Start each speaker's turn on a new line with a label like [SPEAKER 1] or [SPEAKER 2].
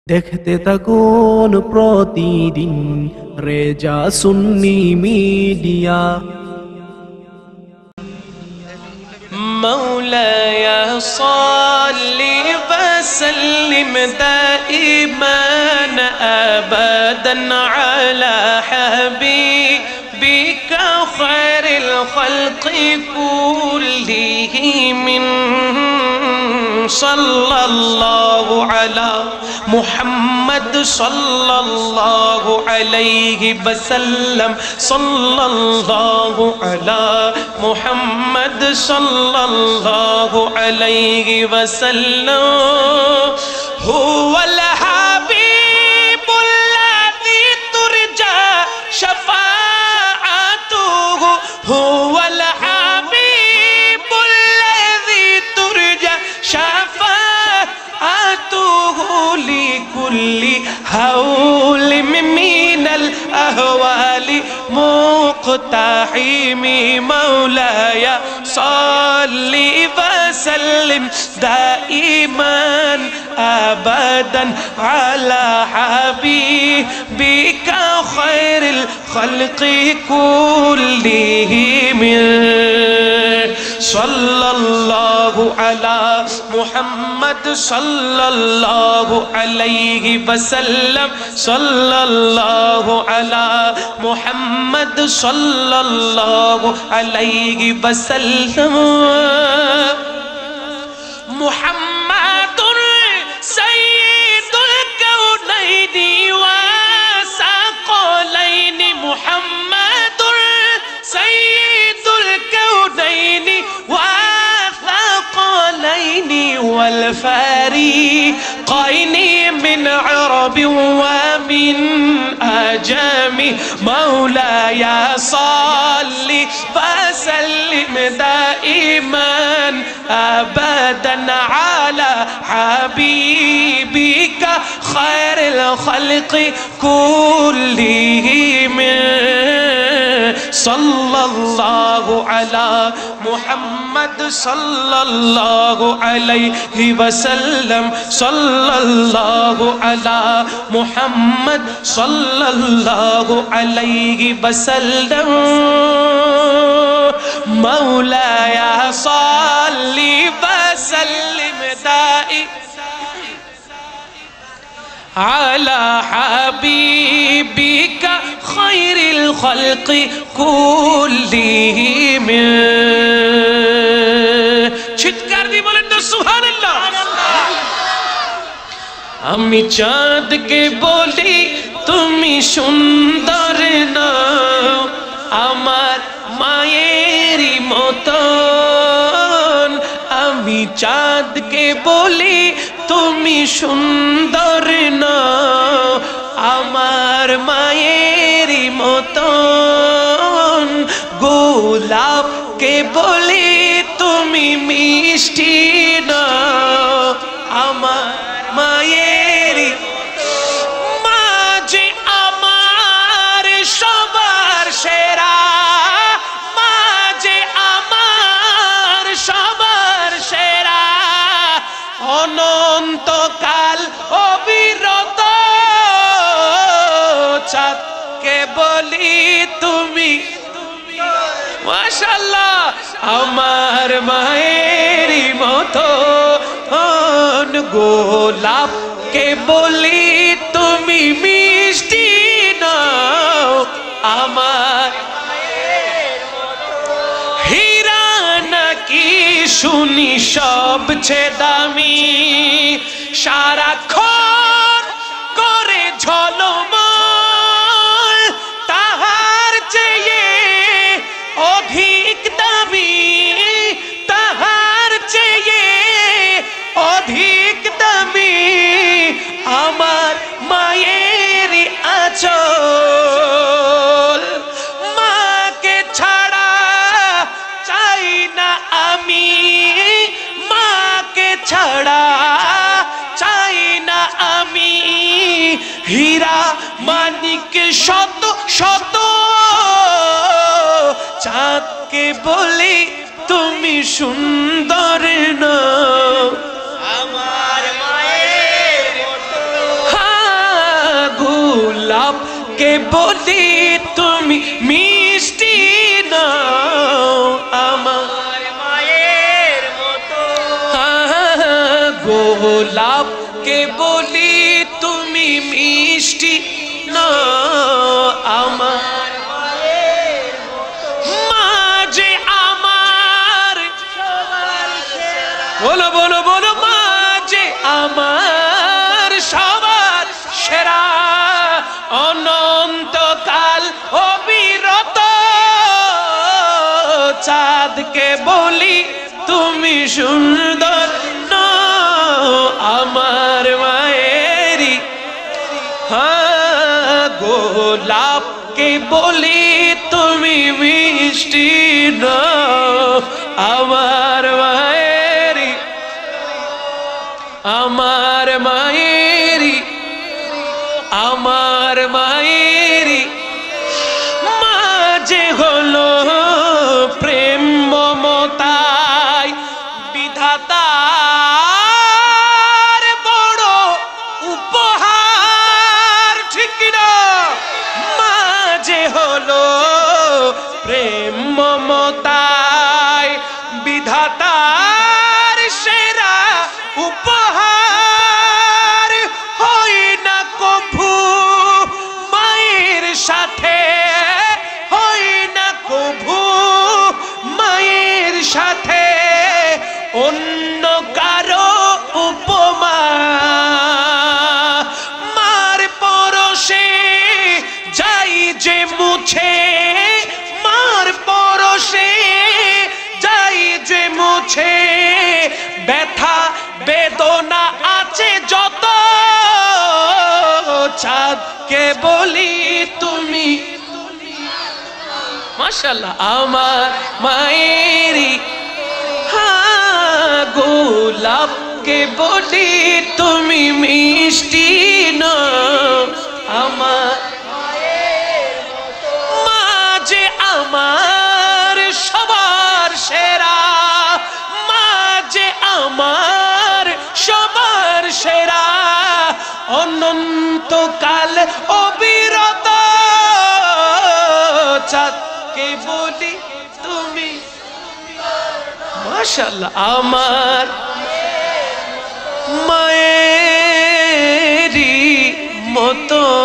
[SPEAKER 1] দেখতে থাকুন প্রতিদিন রেজা সুন্নি মিডিয়া।
[SPEAKER 2] مولاي صل وسلم دائما أبدا على حبيبك خير الخلق كلهم صلى الله على محمد صلى الله عليه وسلم صلى الله على محمد صلى الله عليه وسلم هو الحبيب الذي ترجى شفاعته هو الحبيب الذي ترجى شفاعته لكل هول من الأهوال مقتحم مولاي صل وسلم دائما أبدا على حبيبك خير الخلق كلهم صلى الله على محمد صلى الله عليه وسلم صلى الله على محمد صلى الله عليه وسلم محمد سيد الكونين وثقلين محمد سيد الكونين وثقلين والفريقين من عرب ومن أجم مولاي صل وسلم دائما أبدا على حبيبك خير الخلق كلهم صلى الله على محمد صلى الله عليه وسلم صلى الله على محمد صلى الله عليه وسلم مولاي صل وسلم دائما على حبيبك خير الخلق كلهم চিৎকার দিয়ে বলেন তো সুবহানাল্লাহ। আমি চাঁদকে বলি তুমি সুন্দর না আমার মায়েরই মতন আমি চাঁদকে বলি তুমি সুন্দর না আমার মায়েরই মতন গোলাপকে বলি তুমি মিষ্টি না আমার মায়েরই মা যে আমার সবার সেরা মা যে আমার সবার সেরা অনন্তকাল অবিরত চাঁদকে বলি তুমি মাশাআল্লাহ আমার মায়েরই মতন গোলাপকে বলি তুমি মিষ্টি নাও আমার হীরা নাকি শুনি সবচেয়ে দামি সারাক্ষণ করে ঝলমল তাহার চেয়ে অধিক দামি তাহার চেয়ে অধিক দামি আমার মায়ের আঁচল মাকে ছাড়া চাই না আমি মাকে ছাড়া চাই না আমি হীরা মানিক শত শত চাঁদকে বলি তুমি সুন্দর না আমার মায়ের কে বলি তুমি মিষ্টি নাও আমার মায়ের মতো গোলাপকে বলি তুমি মিষ্টি নাও আমার মায়ের মতো মা যে আমার বলো বলো বলো মা যে আমার সবার সেরা অনন্তকাল অবিরত চাঁদকে বলি তুমি সুন্দর আমার মায়েরি হ্যাঁ গোলাপকে বলি তুমি মিষ্টি আমার মায়েরি আমার মায়েরি আমার মায়েরি মা যে হলো প্রেম মমতায় বিধাতার বড় উপহার ঠিক না মা যে হলো প্রেম মমতায় বিধাতার সেরা উপহার হই না কভু মায়ের সাথে হই না কভু মায়ের সাথে অন্য কারো উপমা মার পরশে যাই যে মুছে মার পরশে যাই যে মুছে ব্যথা বেদনা আছে যত চাঁদকে বলি তুমি মাশাআল্লাহ আমার মায়েরি হ্যাঁ গোলাপকে বলি তুমি মিষ্টি নাও আমার মা যে আমার সবার সেরা মা যে আমার সবার সেরা অনন্তকাল অবিরত চাঁদকে বলি তুমি মাশাআল্লাহ আমার মায়েরি মতো